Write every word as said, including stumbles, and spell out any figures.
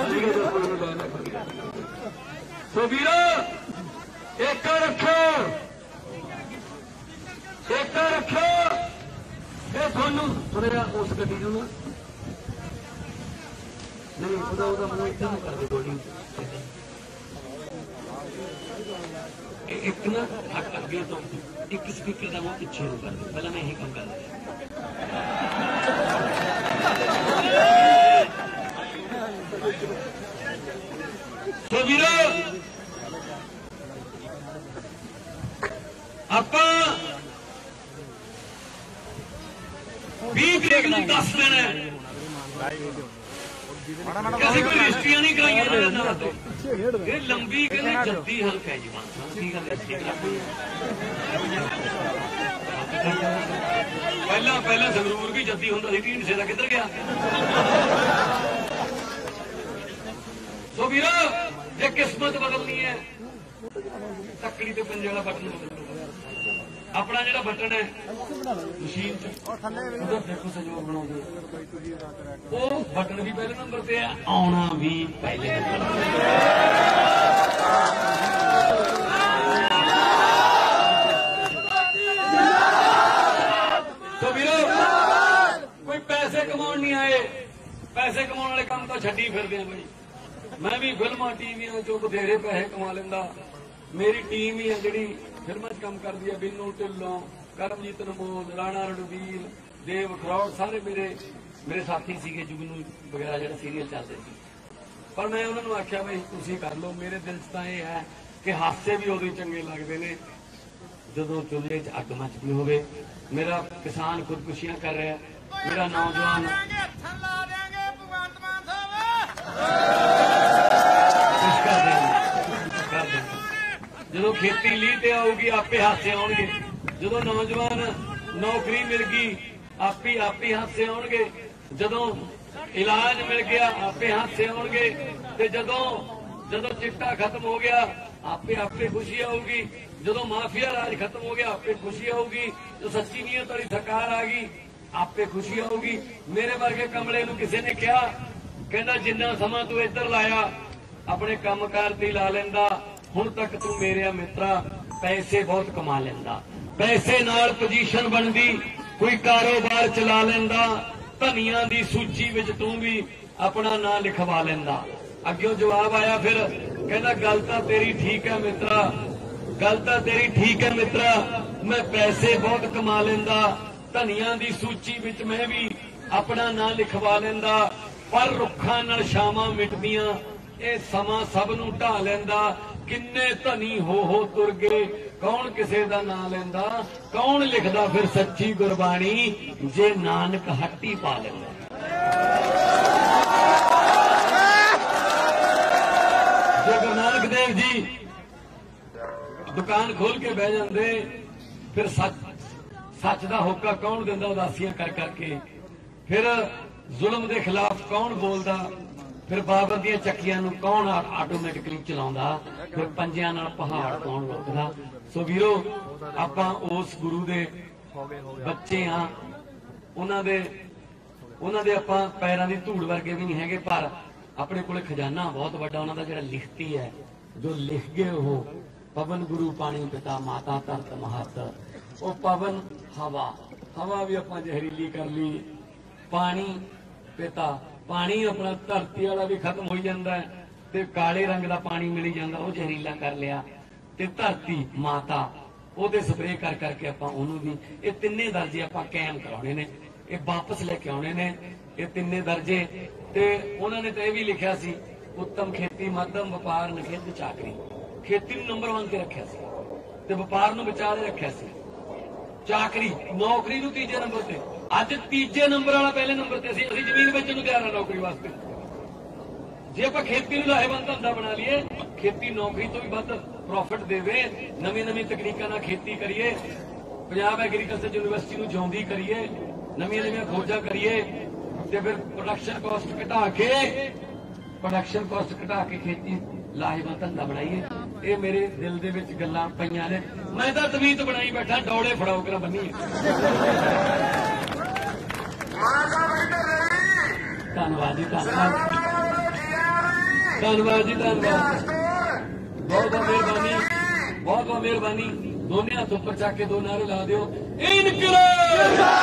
सो वीरो एक रखो एक रखो ये थानू थोड़ा उस गड्डी नूं ना नहीं उदा उदा मैं इतना कर दे गोली एक ना अगे तो एक स्पीकर का वो पिछे हो कर दे पहले मैं यही काम कर रहा तो वीरो आप बीस तरीक में दस दिन है कैसे कोई रजिस्ट्रियां नहीं कराई लंबी कहने जद्दी हल्क है जी पहला पहला संगरूर भी जद्दी होता तीन से किधर गया सो वीरो ये किस्मत बदलनी है तकड़ी तो पंजे वाला बटन बदल अपना जो बटन है मशीन देखो सहयोग बना वो बटन भी पहले नंबर पे है आना भी पहले नंबर तो वीरो कोई पैसे कमाने नहीं आए पैसे कमाने वाले काम तो छड्डी फिरदे हैं भाई मैं भी फिल्मां टीवियां चो बथेरे पैसे कमा लेंदा मेरी टीम ही है जी फिल्म काम करती है बिन्नू ढिल्लों करमजीत नमोद राणा रणवीर देव खरौड़ सारे मेरे मेरे साथी सीगे जुगनू वगैरह जो सीरीयल चलते थे पर मैं उन्होंने आख्या भाई तुम कर लो मेरे दिल च यह है कि हादसे भी उदो चंगे लगते हैं जो चूल्हे च अग मचती हो मेरा किसान खुदकुशियां कर रहा है मेरा नौजवान जो खेती लीह ते आऊगी आपे हादसे आउणगे जो नौजवान नौकरी मिल गई आपी आपी हादसे आउणगे जदों इलाज मिल गया आपे हादसे आउणगे ते जदों जदों चिट्टा खत्म हो गया आपे आपे खुशी आऊगी जदों माफिया राज खत्म हो गया आपे खुशी आऊगी जो सच्ची नीयत वाली सरकार आ गई आपे खुशी आऊगी मेरे वर्गे कमले नूं किसी ने कहा कहंदा जिन्ना समा तू इधर लाया अपने कामकार ते ला लैंदा हुण तक तू मेरे मित्रा पैसे बहुत कमा लेंदा पैसे नाल पोजीशन बनदी कोई कारोबार चला लेंदा धनिया दी सूची विच तू भी अपना नां लिखवा लेंदा अग्यों जवाब आया फिर कहना गल तां तेरी ठीक है मित्रा गल तां तेरी ठीक है मित्रा मैं पैसे बहुत कमा लेंदा धनिया दी सूची विच मैं भी अपना नां लिखवा लेंदा पर रुखां नाल छावां मिटदियां ये समा सब नूं ढा लेंदा किन्ने धनी हो हो तुर गए कौन किसे दा नां लेंदा कौन लिखदा फिर सच्ची गुरबाणी जे नानक हट्टी पा लेंदा जो गुरु नानक देव जी दुकान खोल के बह जाते फिर सच सच दा होका कौन दिंदा उदासियां कर करके फिर जुल्म के खिलाफ कौन बोलदा फिर बाबर दी चक्कियां नूं कौन आटोमैटिकली चलाउंदा फिर पंजियां नाल पहाड़ कौन रोकदा सो वीरो आपां उस गुरु दे बच्चे हाँ उन्हां दे उन्हां दे आपां पैरां दी धूड़ वर्गे भी नहीं हैगे पर अपने कोले खजाना बहुत वड्डा उन्हां दा जिहड़ा लिखती है जो लिख गए वो पवन गुरु पानी पिता माता धरत महत वो पवन हवा हवा भी आपां जहरीली कर ली पानी पिता पानी अपना धरती वाला भी खत्म हो जाता है ते काले रंग का पानी मिली जाता वो जहरीला कर लिया ते धरती माता ओदे स्प्रे कर करके आपां ओनू भी ये तिन्ने दर्जे आपां कायम कराने ने ये वापस लेके आने ने ये तिन्ने दर्जे ते उन्होंने तो यह भी लिखा सी उत्तम खेती मध्यम व्यापार निखिद्ध चाकरी खेती नूं नंबर वन ते रखिया सी ते व्यापार नूं विचारे रखिया सी चाकरी नौकरी नूं तीजे नंबर ते अज तीजे नंबर वाला पहले नंबर ते असीं असीं जमीन बेचण नूं तैयार हां नौकरी वास्ते जे आपां खेती नूं लाहेवंद धंधा बना लीए खेती नौकरी तो भी वध प्रॉफिट देवे नवीं नवीं तकनीकां नाल खेती करिए पंजाब एग्रीकल्चर यूनिवर्सिटी नूं जिउंदी करिए नवीं नवीं खोजां करिए ते फिर प्रोडक्शन कॉस्ट घटा के प्रोडक्शन कॉस्ट घटा के खेती लाहेवंद धंधा बनाइए ये मेरे दिल दे विच गल्लां पईयां ने मैं तां तवीत बनाई बैठा डौड़े फड़ाओ कर बनी धन्नवाद जी धन्नवाद ਧੰਨਵਾਦ ਜੀ, ਧੰਨਵਾਦ, ਬਹੁਤ ਬਹੁਤ ਮਿਹਰਬਾਨੀ, ਬਹੁਤ ਬਹੁਤ ਮਿਹਰਬਾਨੀ। ਦੋਨੇ ਹੱਥ ਉੱਪਰ ਚੱਕ ਕੇ ਦੋ ਨਾਰੇ ਲਾ ਦਿਓ, ਇਨਕਲਾਬ।